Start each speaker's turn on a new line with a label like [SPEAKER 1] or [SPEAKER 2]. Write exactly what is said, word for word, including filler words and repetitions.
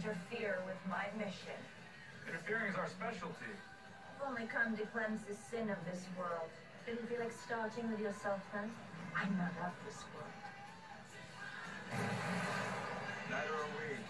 [SPEAKER 1] interfere with my mission.
[SPEAKER 2] Interfering is our specialty.
[SPEAKER 1] I've only come to cleanse the sin of this world. Didn't feel like starting with yourself then? I'm not of this world.
[SPEAKER 2] Neither are we.